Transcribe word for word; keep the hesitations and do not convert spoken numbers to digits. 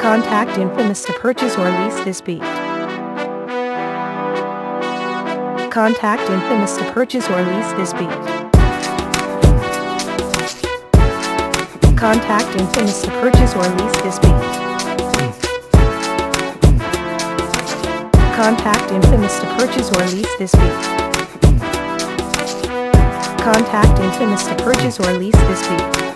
Contact Infamous to purchase or lease this beat. Contact Infamous to purchase or lease this beat. Contact Infamous to purchase or lease this beat. Contact Infamous to purchase or lease this beat. Contact Infamous to purchase or lease this beat.